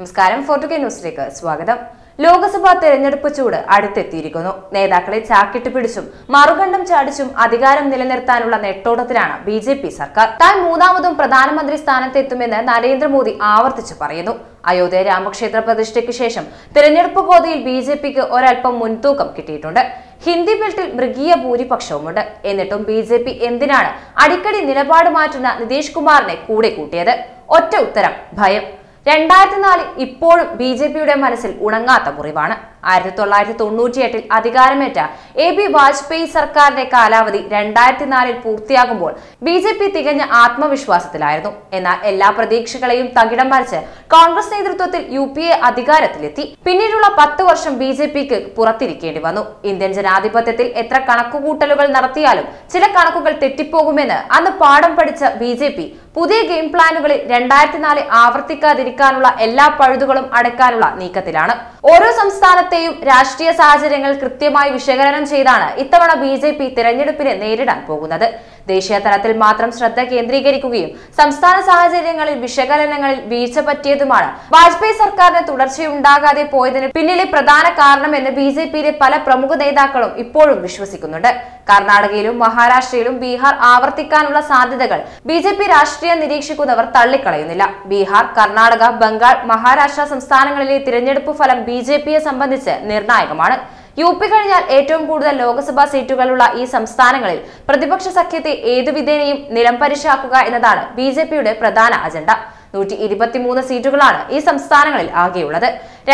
നമസ്കാരം, 4K ന്യൂസിലേക്ക് സ്വാഗതം. ലോക്സഭാ തെരഞ്ഞെടുപ്പ് ചൂട് അടുത്തെത്തിയിരിക്കുന്നു. നേതാക്കളെ ചാക്കിട്ട് പിടിച്ചും മറുകണ്ഠം ചാടിച്ചും അധികാരം നിലനിർത്താനുള്ള നെട്ടോട്ടത്തിലാണ് BJP സർക്കാർ. താൻ മൂന്നാമതും പ്രധാനമന്ത്രി സ്ഥാനത്തെത്തുമെന്ന് നരേന്ദ്രമോദി ആവർത്തിച്ചു പറയുന്നു. അയോധ്യ രാമക്ഷേത്ര പ്രതിഷ്ഠയ്ക്ക് ശേഷം തെരഞ്ഞെടുപ്പ് ഗോതയിൽ BJPക്ക് ഒരൽപ്പം മുൻതൂക്കം കിട്ടിയിട്ടുണ്ട്. ഹിന്ദി ബെൽറ്റിൽ മൃഗീയ ഭൂരിപക്ഷവുമുണ്ട്. എന്നിട്ടും BJP എന്തിനാണ് അടിക്കടി നിലപാട് മാറ്റുന്ന നിതീഷ് കുമാറിനെ കൂടെ കൂട്ടിയത്? ഒറ്റ ഉത്തരം: ഭയം. 2004 ഇപ്പോഴും BJPയുടെ മനസ്സിൽ ഉണങ്ങാത്ത മുറിവാണ്. 1998 അധികാരമേറ്റ AB വാജ്പേയി സർക്കാരിന്റെ കാലാവധി 2004 പൂർത്തിയാകുമ്പോൾ BJP തികഞ്ഞ ആത്മവിശ്വാസത്തിലായിരുന്നു. എന്നാൽ എല്ലാ പ്രതീക്ഷകളെയും തകിടം മറിച്ച് കോൺഗ്രസ് നേതൃത്വത്തിൽ UPA അധികാരത്തിലെത്തി. പിന്നീടുള്ള 10 വർഷം BJPക്ക് പുറത്തിരിക്കേണ്ടി വന്നു. ഇന്ത്യൻ ജനാധിപത്യത്തിൽ എത്ര കണക്കുകൂട്ടലുകൾ നടത്തിയാലും ചില കണക്കുകൾ തെറ്റിപ്പോകുമെന്ന് അന്ന് പാഠം പഠിച്ച BJP പുതിയ ഗെയിം പ്ലാനുകളിൽ 2004 ആവർത്തിക്കാതിരിക്കാനുള്ള എല്ലാ പഴുതുകളും അടയ്ക്കാനുള്ള നീക്കത്തിലാണ്. ഓരോ സംസ്ഥാനത്തെയും രാഷ്ട്രീയ സാഹചര്യങ്ങൾ കൃത്യമായി വിശകലനം ചെയ്താണ് ഇത്തവണ BJP തിരഞ്ഞെടുപ്പിനെ നേരിടാൻ പോകുന്നത്. ദേശീയ തലത്തിൽ മാത്രം ശ്രദ്ധ കേന്ദ്രീകരിക്കുകയും സംസ്ഥാന സാഹചര്യങ്ങളിൽ വിശകലനങ്ങളിൽ വീഴ്ച പറ്റിയതുമാണ് വാജ്പേയി സർക്കാരിന് തുടർച്ചയുണ്ടാകാതെ പോയതിന് പിന്നിലെ പ്രധാന കാരണമെന്ന് BJPയിലെ പല പ്രമുഖ നേതാക്കളും ഇപ്പോഴും വിശ്വസിക്കുന്നുണ്ട്. കർണാടകയിലും മഹാരാഷ്ട്രയിലും ബീഹാർ ആവർത്തിക്കാനുള്ള സാധ്യതകൾ BJP രാഷ്ട്രീയ നിരീക്ഷിക്കുന്നവർ തള്ളിക്കളയുന്നില്ല. ബീഹാർ, കർണാടക, ബംഗാൾ, മഹാരാഷ്ട്ര സംസ്ഥാനങ്ങളിലെ തിരഞ്ഞെടുപ്പ് ഫലം BJPയെ സംബന്ധിച്ച് നിർണായകമാണ്. UP കഴിഞ്ഞാൽ ഏറ്റവും കൂടുതൽ ലോക്സഭാ സീറ്റുകളുള്ള ഈ സംസ്ഥാനങ്ങളിൽ പ്രതിപക്ഷ സഖ്യത്തെ ഏതുവിധേനയും നിലംപരിശാക്കുക എന്നതാണ് BJPയുടെ പ്രധാന അജണ്ട. 123 സീറ്റുകളാണ് ഈ സംസ്ഥാനങ്ങളിൽ ആകെയുള്ളത്.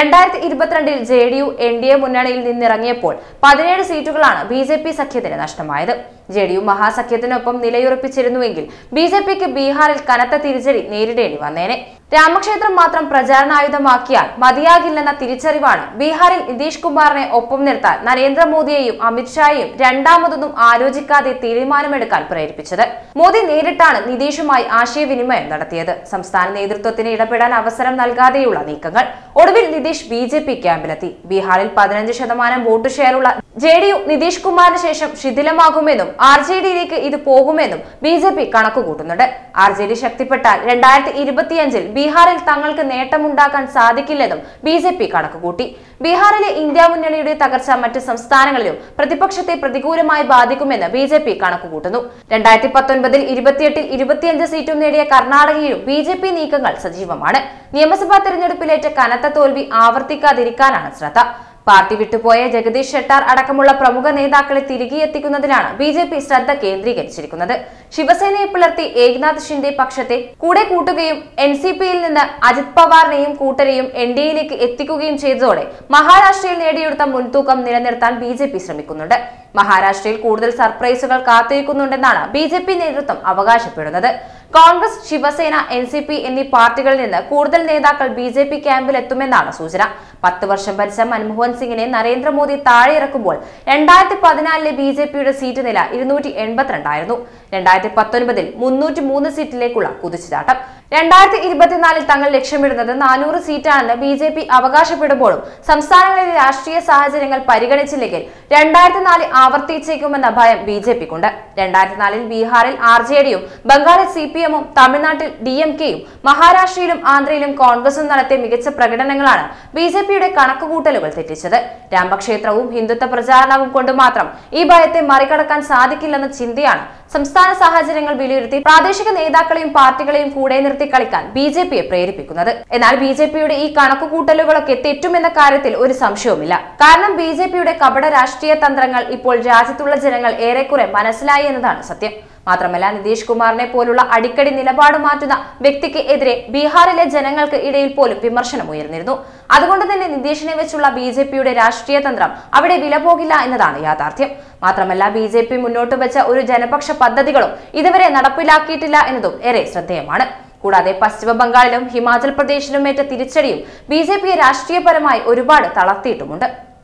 2022 JDU NDA മുന്നണിയിൽ നിന്നിറങ്ങിയപ്പോൾ 17 സീറ്റുകളാണ് BJP സഖ്യത്തിന് നഷ്ടമായത്. JDU മഹാസഖ്യത്തിനൊപ്പം നിലയുറപ്പിച്ചിരുന്നുവെങ്കിൽ BJPക്ക് ബീഹാറിൽ കനത്ത തിരിച്ചടി നേരിടേണ്ടി വന്നേനെ. രാമക്ഷേത്രം മാത്രം പ്രചാരണായുധമാക്കിയാൽ മതിയാകില്ലെന്ന തിരിച്ചറിവാണ് ബീഹാറിൽ നിതീഷ് കുമാറിനെ ഒപ്പം നിർത്താൻ നരേന്ദ്രമോദിയെയും അമിത്ഷായെയും രണ്ടാമതൊന്നും ആലോചിക്കാതെ തീരുമാനമെടുക്കാൻ പ്രേരിപ്പിച്ചത്. മോദി നേരിട്ടാണ് നിതീഷുമായി ആശയവിനിമയം നടത്തിയത്. സംസ്ഥാന നേതൃത്വത്തിന് ഇടപെടാൻ അവസരം നൽകാതെയുള്ള നീക്കങ്ങൾ. ഒടുവിൽ നിതീഷ് BJP ക്യാമ്പിലെത്തി. ബീഹാറിൽ 15% വോട്ട് ഷെയറുള്ള JDU നിതീഷ് കുമാറിന് ശേഷം ശിഥിലമാകുമെന്നും RJDയിലേക്ക് ഇത് പോകുമെന്നും BJP കണക്കുകൂട്ടുന്നുണ്ട്. RJD ശക്തിപ്പെട്ടാൽ 2025 ബീഹാറിൽ തങ്ങൾക്ക് നേട്ടമുണ്ടാക്കാൻ സാധിക്കില്ലെന്നും BJP കണക്കുകൂട്ടി. ബീഹാറിലെ ഇന്ത്യ മുന്നണിയുടെ തകർച്ച മറ്റ് സംസ്ഥാനങ്ങളിലും പ്രതിപക്ഷത്തെ പ്രതികൂലമായി ബാധിക്കുമെന്ന് BJP കണക്കുകൂട്ടുന്നു. 2019 28 25 സീറ്റും നേടിയ കർണാടകയിലും BJP നീക്കങ്ങൾ സജീവമാണ്. നിയമസഭാ തെരഞ്ഞെടുപ്പിലേറ്റ കനത്ത തോൽവി ആവർത്തിക്കാതിരിക്കാനാണ് ശ്രദ്ധ. പാർട്ടി വിട്ടുപോയ ജഗദീഷ് ഷെട്ടാർ അടക്കമുള്ള പ്രമുഖ നേതാക്കളെ തിരികെ എത്തിക്കുന്നതിനാണ് BJP ശ്രദ്ധ കേന്ദ്രീകരിച്ചിരിക്കുന്നത്. ശിവസേനയെ പിളർത്തി ഏക്നാഥ് ഷിൻഡെ പക്ഷത്തെ കൂടെ കൂട്ടുകയും NCPയിൽ നിന്ന് അജിത് പവാറിനെയും കൂട്ടരെയും NDAയിലേക്ക് എത്തിക്കുകയും ചെയ്തതോടെ മഹാരാഷ്ട്രയിൽ നേടിയെടുത്ത മുൻതൂക്കം നിലനിർത്താൻ BJP ശ്രമിക്കുന്നുണ്ട്. മഹാരാഷ്ട്രയിൽ കൂടുതൽ സർപ്രൈസുകൾ കാത്തിരിക്കുന്നുണ്ടെന്നാണ് BJP നേതൃത്വം അവകാശപ്പെടുന്നത്. കോൺഗ്രസ്, ശിവസേന, NCP എന്നീ പാർട്ടികളിൽ നിന്ന് കൂടുതൽ നേതാക്കൾ BJP ക്യാമ്പിൽ എത്തുമെന്നാണ് സൂചന. 10 വർഷം ഭരിച്ച മൻമോഹൻ സിംഗിനെ നരേന്ദ്രമോദി താഴെ ഇറക്കുമ്പോൾ 2014 BJPയുടെ സീറ്റ് നില 282 ആയിരുന്നു. 2019 303 സീറ്റിലേക്കുള്ള കുതിച്ചുചാട്ടം. 2024 തങ്ങൾ ലക്ഷ്യമിടുന്നത് 400 സീറ്റാണെന്ന് BJP അവകാശപ്പെടുമ്പോഴും സംസ്ഥാനങ്ങളിലെ രാഷ്ട്രീയ സാഹചര്യങ്ങൾ പരിഗണിച്ചില്ലെങ്കിൽ 2004 ആവർത്തിച്ചേക്കുമെന്ന ഭയം BJPക്കുണ്ട്. 2004 ബീഹാറിൽ RJDയും ബംഗാളിൽ CPMഉം തമിഴ്നാട്ടിൽ DMKയും മഹാരാഷ്ട്രയിലും ആന്ധ്രയിലും കോൺഗ്രസും നടത്തിയ മികച്ച പ്രകടനങ്ങളാണ് BJPയുടെ കണക്കുകൂട്ടലുകൾ തെറ്റിച്ചത്. രാമക്ഷേത്രവും ഹിന്ദുത്വ പ്രചാരണവും കൊണ്ട് മാത്രം ഈ ഭയത്തെ മറികടക്കാൻ സാധിക്കില്ലെന്ന ചിന്തയാണ് സംസ്ഥാന സാഹചര്യങ്ങൾ വിലയിരുത്തി പ്രാദേശിക നേതാക്കളെയും പാർട്ടികളെയും കൂടെ നിർത്തി കളിക്കാൻ BJPയെ പ്രേരിപ്പിക്കുന്നത്. എന്നാൽ BJPയുടെ ഈ കണക്കുകൂട്ടലുകളൊക്കെ തെറ്റുമെന്ന കാര്യത്തിൽ ഒരു സംശയവുമില്ല. കാരണം BJPയുടെ കപട രാഷ്ട്രീയ തന്ത്രങ്ങൾ ഇപ്പോൾ രാജ്യത്തുള്ള ജനങ്ങൾ ഏറെക്കുറെ മനസ്സിലായി എന്നതാണ് സത്യം. മാത്രമല്ല, നിതീഷ് കുമാറിനെ പോലുള്ള അടിക്കടി നിലപാട് മാറ്റുന്ന വ്യക്തിക്ക് എതിരെ ബീഹാറിലെ ജനങ്ങൾക്ക് ഇടയിൽ പോലും വിമർശനം ഉയർന്നിരുന്നു. അതുകൊണ്ട് തന്നെ നിതീഷിനെ വെച്ചുള്ള BJPയുടെ രാഷ്ട്രീയ തന്ത്രം അവിടെ വില പോകില്ല എന്നതാണ് യാഥാർത്ഥ്യം. മാത്രമല്ല, BJP മുന്നോട്ട് വെച്ച ഒരു ജനപക്ഷ പദ്ധതികളും ഇതുവരെ നടപ്പിലാക്കിയിട്ടില്ല എന്നതും ഏറെ ശ്രദ്ധേയമാണ്. കൂടാതെ പശ്ചിമ ബംഗാളിലും ഹിമാചൽ പ്രദേശിലും ഏറ്റ തിരിച്ചടിയും BJPയെ രാഷ്ട്രീയപരമായി ഒരുപാട് തളർത്തിയിട്ടുമുണ്ട്.